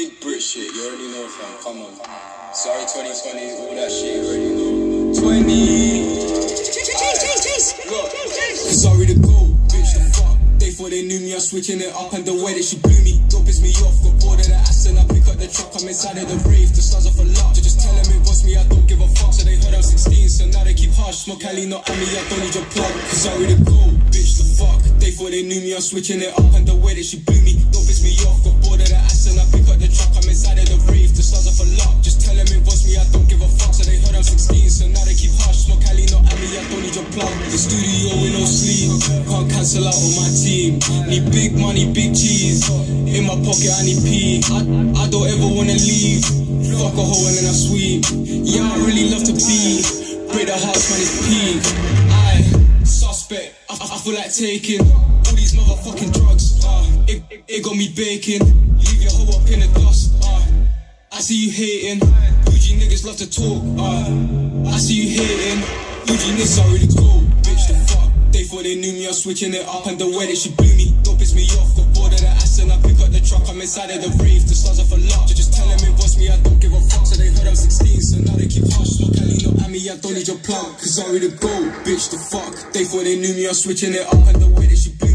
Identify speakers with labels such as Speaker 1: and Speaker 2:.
Speaker 1: Big Brit shit, you already know, fam. Come on. Sorry 2020, all that shit, you already know. 20. Sorry to go, bitch, the fuck. They thought they knew me, I'm switching it up, and the way that she blew me don't piss me off. Got bored of the ass and I pick up the truck. I'm inside of the rave, the stars are for luck. Just tell them it was me, I don't give a fuck. So they heard I'm 16, so now they keep hush. Smoke Cali, not Amy, I don't need your plug. Sorry to go, bitch, the fuck. They thought they knew me, I'm switching it up, and the way that she blew me don't piss me off. Got bored of the ass and I pick up the truck. I'm inside of the rave, the stars are for luck. Just tell them it was me, I don't give a fuck. So they heard I'm 16, so now they keep hush. Smoke Cali, not Amy, I don't need your plug. The studio with no sleep, can't cancel out on my team. Need big money, big cheese. In my pocket, I need pee. I don't ever wanna leave. Fuck a hoe and then I sweep. Yeah, I really love to pee. Break the house, man, it's peak. I suspect. I feel like taking all these motherfucking drugs. It got me baking. Leave your hoe up in the dust. I see you hating. UG niggas love to talk. I see you hating. UG niggas are really cool. Bitch, the fuck. They thought they knew me, I'm switching it up, and the way that she blew me don't piss me off. Got bored of the ass and I pick up the truck. I'm inside of the rave, the stars are for luck. Just tell them it was me, I don't give a fuck. So they heard I'm 16, so now they keep hush. Smoke Cali, no Amy, I don't need your plug. Cause I really go, bitch, the fuck. They thought they knew me, I'm switching it up, and the way that she blew me